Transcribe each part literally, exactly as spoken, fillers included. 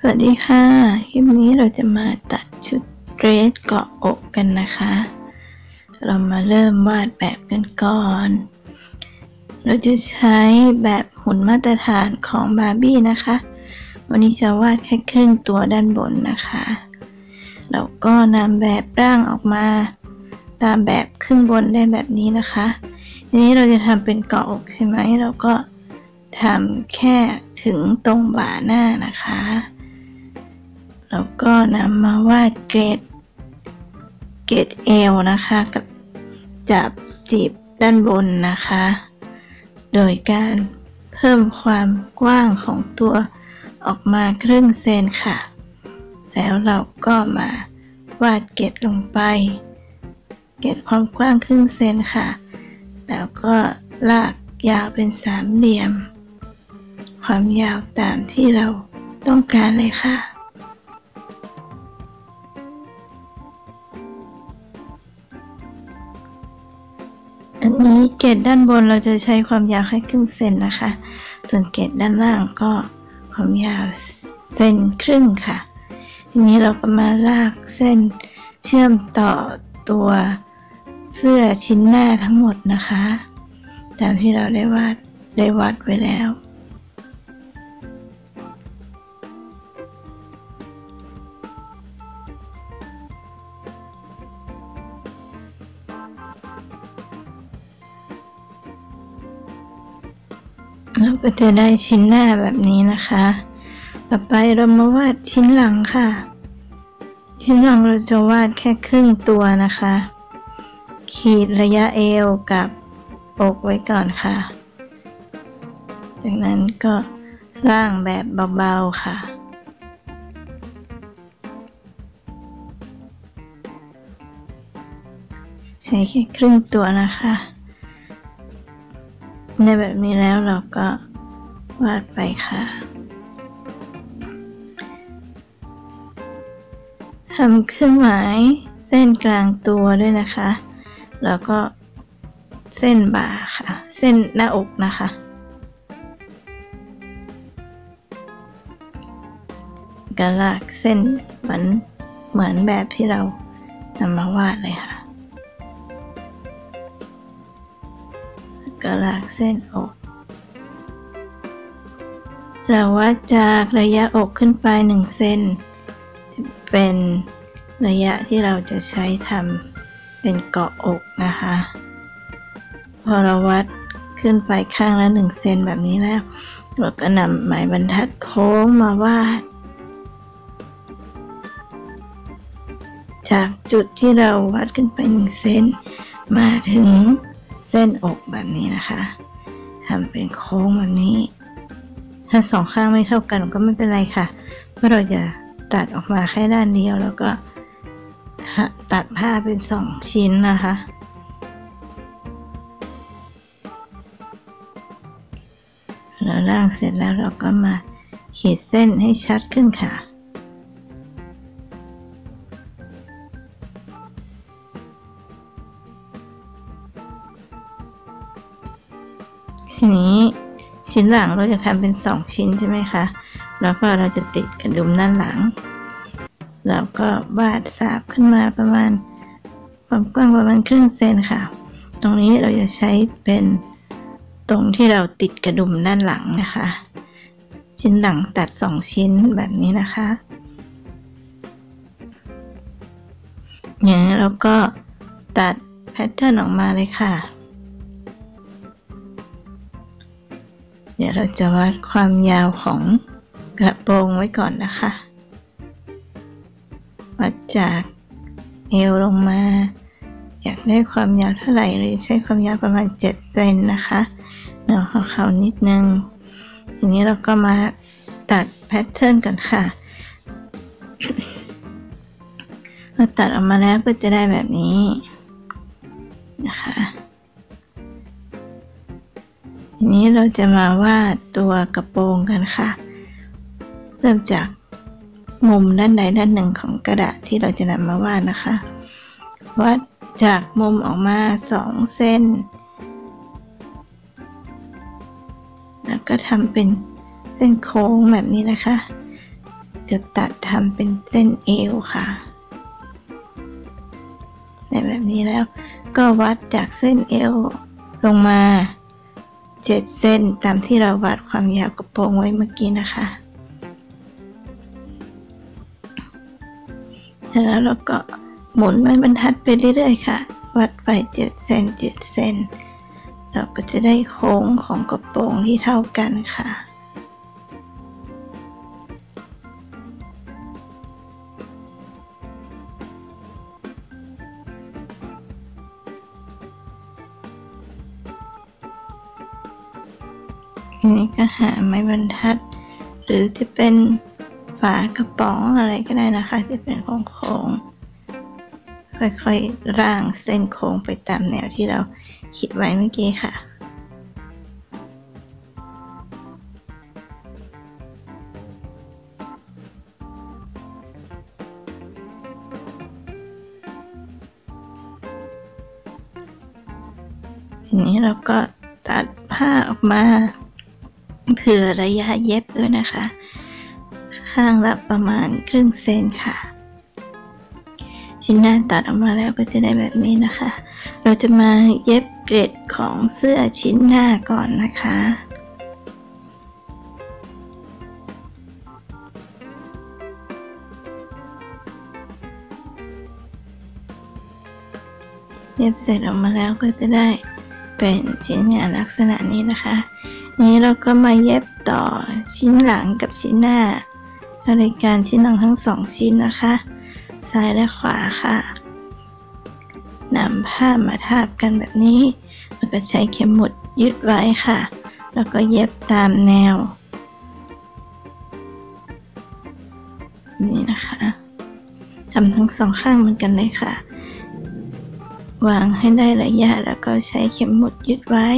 สวัสดีค่ะคลิปนี้เราจะมาตัดชุดเดรสเกาะอกกันนะคะเรามาเริ่มวาดแบบกันก่อนเราจะใช้แบบหุ่นมาตรฐานของบาร์บี้นะคะวันนี้จะวาดแค่ครึ่งตัวด้านบนนะคะเราก็นำแบบร่างออกมาตามแบบครึ่งบนได้แบบนี้นะคะทีนี้เราจะทำเป็นเกาะอกใช่ไหมเราก็ทำแค่ถึงตรงบ่าหน้านะคะแล้วก็นำมาวาดเกรดเกรดเอวนะคะกับจับจีบด้านบนนะคะโดยการเพิ่มความกว้างของตัวออกมาครึ่งเซนค่ะแล้วเราก็มาวาดเกรดลงไปเกรดความกว้างครึ่งเซนค่ะแล้วก็ลากยาวเป็นสามเหลี่ยมความยาวตามที่เราต้องการเลยค่ะอันนี้เกรดด้านบนเราจะใช้ความยาวแค่ครึ่งเซนนะคะส่วนเกรดด้านล่างก็ความยาวเซนครึ่งค่ะทีนี้เราก็มาลากเส้นเชื่อมต่อตัวเสื้อชิ้นหน้าทั้งหมดนะคะตามที่เราได้วาดได้วัดไว้แล้วเราก็จะได้ชิ้นหน้าแบบนี้นะคะต่อไปเรามาวาดชิ้นหลังค่ะชิ้นหลังเราจะวาดแค่ครึ่งตัวนะคะขีดระยะเอวกับอกไว้ก่อนค่ะจากนั้นก็ร่างแบบเบาๆค่ะใช้แค่ครึ่งตัวนะคะในแบบนี้แล้วเราก็วาดไปค่ะทำเครื่องหมายเส้นกลางตัวด้วยนะคะแล้วก็เส้นบ่าค่ะเส้นหน้าอกนะคะก็ลากเส้นเหมือนเหมือนแบบที่เรานำมาวาดเลยค่ะก็ลากเส้นอกเราวัดจากระยะอกขึ้นไปหนึ่งเซนเป็นระยะที่เราจะใช้ทำเป็นเกาะอกนะคะพอเราวัดขึ้นไปข้างละหนึ่งเซนแบบนี้แล้วเราก็นำไม้บรรทัดโค้งมาวาดจากจุดที่เราวัดขึ้นไปหนึ่งเซนมาถึงเส้นอกแบบนี้นะคะทำเป็นโค้งแบบนี้ถ้าสองข้างไม่เท่ากันก็ไม่เป็นไรค่ะเพราะเราจะตัดออกมาแค่ด้านเดียวแล้วก็ตัดผ้าเป็นสองชิ้นนะคะแล้วร่างเสร็จแล้วเราก็มาขีดเส้นให้ชัดขึ้นค่ะทีนี้ชิ้นหลังเราจะทำเป็นสองชิ้นใช่ไหมคะแล้วก็เราจะติดกระดุมด้านหลังแล้วก็วาดสาบขึ้นมาประมาณความกว้างประมาณครึ่งเซนค่ะตรงนี้เราจะใช้เป็นตรงที่เราติดกระดุมด้านหลังนะคะชิ้นหลังตัดสองชิ้นแบบนี้นะคะอย่างนี้เราก็ตัดแพทเทิร์นออกมาเลยค่ะเดี๋ยวเราจะวัดความยาวของกระโปรงไว้ก่อนนะคะวัดจากเอวลงมาอยากได้ความยาวเท่าไหร่เลยใช้ความยาวประมาณเจ็ดเซนนะคะเหนือหัวเข่านิดนึงทีนี้เราก็มาตัดแพทเทิร์นกันค่ะพอตัดออกมาแล้วก็จะได้แบบนี้นะคะทีนี้เราจะมาวาดตัวกระโปรงกันค่ะเริ่มจากมุมด้านใดด้านหนึ่งของกระดาษที่เราจะนำมาวาดนะคะวัดจากมุมออกมาสองเส้นแล้วก็ทำเป็นเส้นโค้งแบบนี้นะคะจะตัดทำเป็นเส้นเอวค่ะในแบบนี้แล้วก็วัดจากเส้นเอวลงมาเจ็ดเส้นตามที่เราวัดความยาวกระโปรงไว้เมื่อกี้นะคะเสร็จแล้วเราก็หมุนไม้บรรทัดไปเรื่อยๆค่ะวัดไปเจ็ดเส้นเจ็ดเส้นเราก็จะได้โค้งของกระโปรงที่เท่ากันค่ะอันนี้ก็หาไม้บรรทัดหรือจะเป็นฝากระป๋องอะไรก็ได้นะคะที่เป็นโค้งๆค่อยๆร่างเส้นโค้งไปตามแนวที่เราคิดไว้เมื่อกี้ค่ะอันนี้เราก็ตัดผ้าออกมาเผื่อระยะเย็บด้วยนะคะข้างละประมาณครึ่งเซนค่ะชิ้นหน้าตัดออกมาแล้วก็จะได้แบบนี้นะคะเราจะมาเย็บเกร็ดของเสื้อชิ้นหน้าก่อนนะคะเย็บเสร็จออกมาแล้วก็จะได้เป็นชิ้นงานลักษณะนี้นะคะนี้เราก็มาเย็บต่อชิ้นหลังกับชิ้นหน้าในการชิ้นหลังทั้งสองชิ้นนะคะซ้ายและขวาค่ะนำผ้ามาทาบกันแบบนี้แล้วก็ใช้เข็มหมุดยึดไว้ค่ะแล้วก็เย็บตามแนวนี่นะคะทำทั้งสองข้างเหมือนกันเลยค่ะวางให้ได้ระยะแล้วก็ใช้เข็มหมุดยึดไว้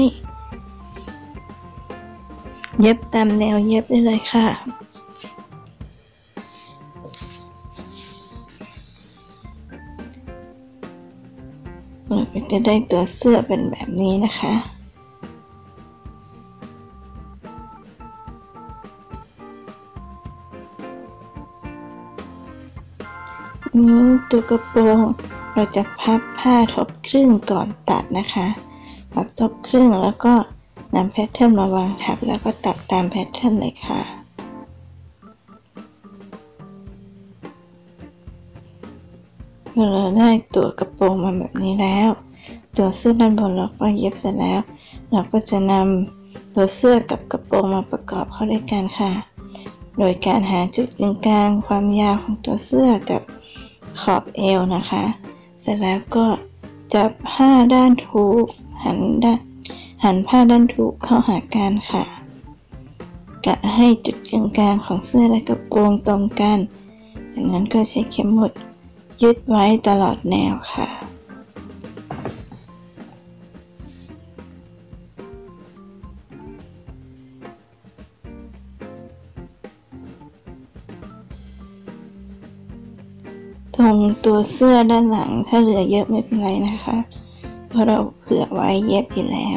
เย็บตามแนวเย็บได้เลยค่ะเราก็จะได้ตัวเสื้อเป็นแบบนี้นะคะนี้ตัวกระโปรงเราจะพับผ้าทบครึ่งก่อนตัดนะคะพับทบครึ่งแล้วก็นำแพทเทิร์นมาวางทับแล้วก็ตัดตามแพทเทิร์นเลยค่ะเมื่อเราได้ตัวกระโปรงมาแบบนี้แล้วตัวเสื้อด้านบนเราก็เย็บเสร็จแล้วเราก็จะนำตัวเสื้อกับกระโปรงมาประกอบเข้าด้วยกันค่ะโดยการหาจุดกลางความยาวของตัวเสื้อกับขอบเอวนะคะเสร็จแล้วก็จับผ้าด้านถูกหันด้านหันผ้าด้านถูกเข้าหากันค่ะกะให้จุดกลางของเสื้อและกระโปรงตรงกันจากนั้นก็ใช้เข็มหมุดยึดไว้ตลอดแนวค่ะตรงตัวเสื้อด้านหลังถ้าเหลือเยอะไม่เป็นไรนะคะเพราะเราเผื่อไว้เย็บอยู่แล้ว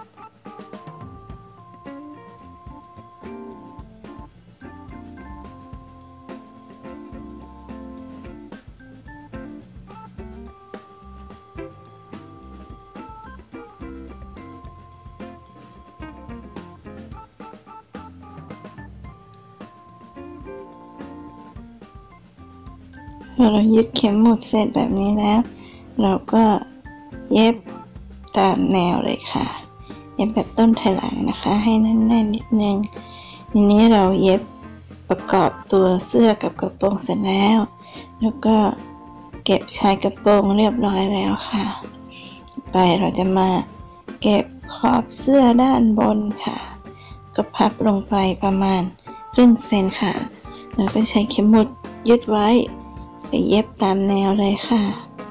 พอเรายึดเข็มหมุดเสร็จแบบนี้แล้วเราก็เย็บตามแนวเลยค่ะเย็บแบบต้นถอยหลังนะคะให้แน่นๆนิดนึงทีนี้เราเย็บประกอบตัวเสื้อกับกระโปรงเสร็จแล้วแล้วก็เก็บชายกระโปรงเรียบร้อยแล้วค่ะไปเราจะมาเก็บขอบเสื้อด้านบนค่ะก็พับลงไปประมาณครึ่งเซนค่ะแล้วก็ใช้เข็มหมุดยึดไว้เย็บตามแนวเลยค่ะ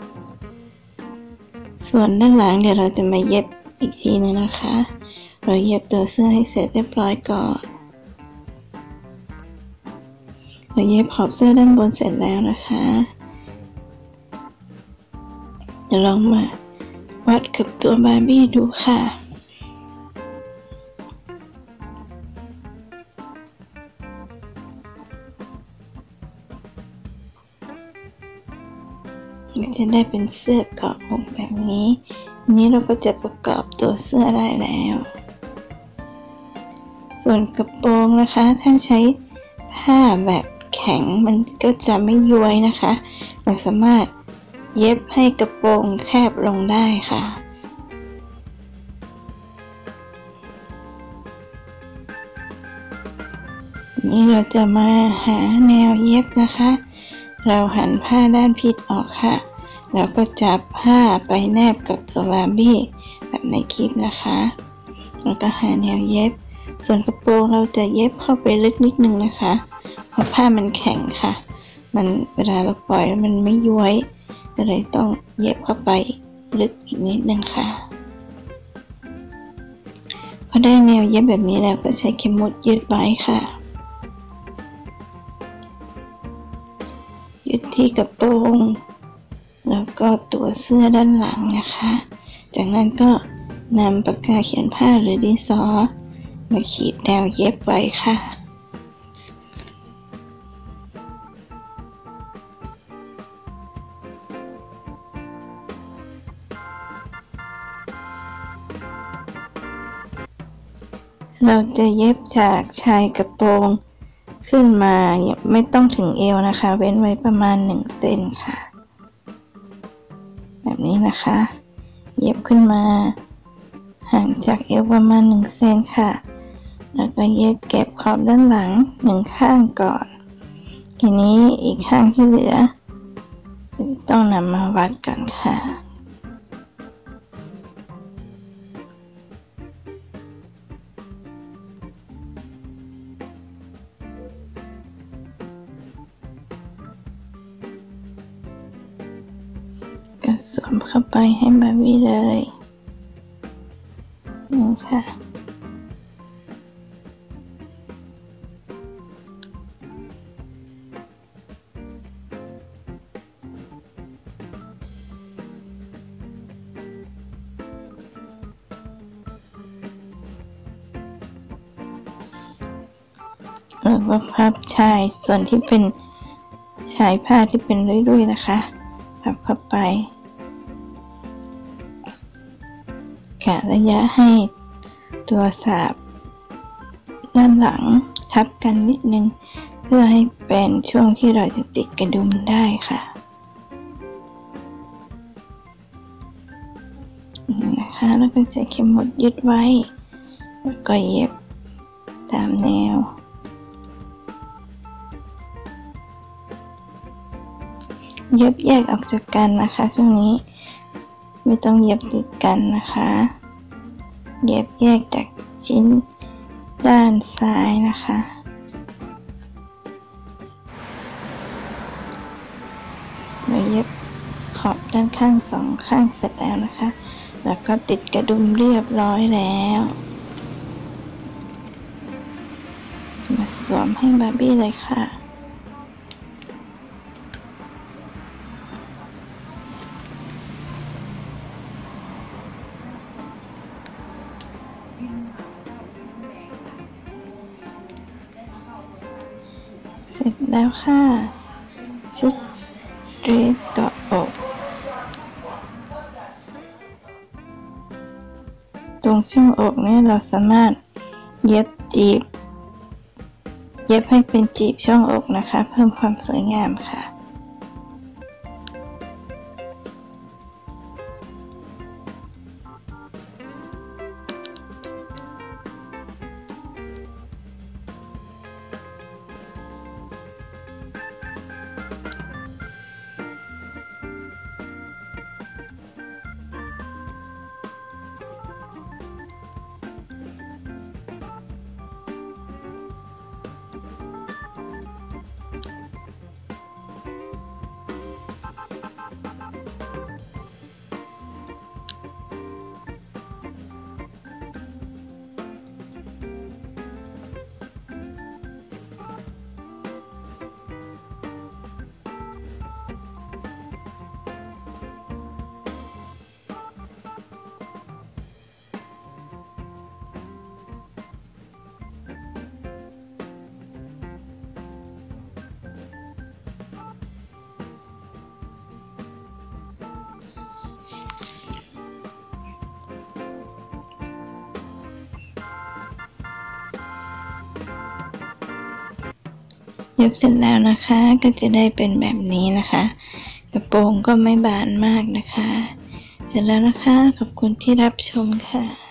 ส่วนด้านหลังเดี๋ยวเราจะมาเย็บอีกทีนึงนะคะเราเย็บตัวเสื้อให้เสร็จเรียบร้อยก่อนเราเย็บขอบเสื้อด้านบนเสร็จแล้วนะคะเดี๋ยวลองมาวัดกับตัวบาร์บี้ดูค่ะก็จะได้เป็นเสื้อเกาะอกแบบนี้ทีนี้เราก็จะประกอบตัวเสื้อได้แล้วส่วนกระโปรงนะคะถ้าใช้ผ้าแบบแข็งมันก็จะไม่ย้วยนะคะเราสามารถเย็บให้กระโปรงแคบลงได้ค่ะนี้เราจะมาหาแนวเย็บนะคะเราหันผ้าด้านผิดออกค่ะแล้วก็จับผ้าไปแนบกับตัวบาร์บี้แบบในคลิปนะคะแล้วก็หาแนวเย็บส่วนกระโปรงเราจะเย็บเข้าไปลึกนิดนึงนะคะเพราะผ้ามันแข็งค่ะมันเวลาเราปล่อยมันไม่ย้วยก็เลยต้องเย็บเข้าไปลึกอีกนิดนึงค่ะพอได้แนวเย็บแบบนี้แล้วก็ใช้เข็มหมุดยืดไว้ค่ะยึดที่กระโปรงแล้วก็ตัวเสื้อด้านหลังนะคะจากนั้นก็นำปากกาเขียนผ้าหรือดินสอมาขีดแนวเย็บไว้ค่ะเราจะเย็บจากชายกระโปรงขึ้นมาไม่ต้องถึงเอวนะคะเว้นไว้ประมาณหนึ่งเซนค่ะแบบนี้นะคะเย็บขึ้นมาห่างจากเอวประมาณหนึ่งเซนค่ะแล้วก็เย็บเก็บขอบด้านหลังหนึ่งข้างก่อนทีนี้อีกข้างที่เหลือต้องนำมาวัดกันค่ะก็สวมเข้าไปให้บาร์บี้เลยนี่ค่ะแล้วก็พับชายส่วนที่เป็นชายผ้าที่เป็นรุ่ยๆนะคะพับเข้าไปกะระยะให้ตัวสาบด้านหลังทับกันนิดนึงเพื่อให้เป็นช่วงที่เราจะติดกระดุมได้ค่ะนี่นะคะแล้วก็ใช้เข็มหมุดยึดไว้แล้วก็เย็บตามแนวเย็บแยกออกจากกันนะคะช่วงนี้ไม่ต้องเย็บติดกันนะคะเย็บแยกจากชิ้นด้านซ้ายนะคะเราเย็บขอบด้านข้างสองข้างเสร็จแล้วนะคะแล้วก็ติดกระดุมเรียบร้อยแล้วมาสวมให้บาร์บี้เลยค่ะเสร็จแล้วค่ะชุดเดรสเกาะอกตรงช่วงอกนี้เราสามารถเย็บจีบเย็บให้เป็นจีบช่วงอกนะคะเพิ่มความสวยงามค่ะเย็บเสร็จแล้วนะคะก็จะได้เป็นแบบนี้นะคะ กระโปรงก็ไม่บานมากนะคะ เสร็จแล้วนะคะขอบคุณที่รับชมค่ะ